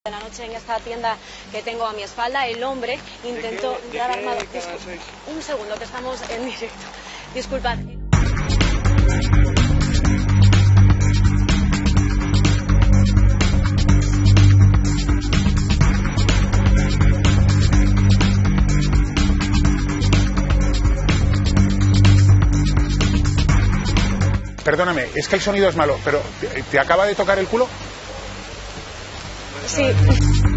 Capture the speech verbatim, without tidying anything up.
De la noche en esta tienda que tengo a mi espalda, el hombre intentó dar armado. Un segundo, que estamos en directo. Disculpad. Perdóname, es que el sonido es malo, pero ¿te, te acaba de tocar el culo? Sí.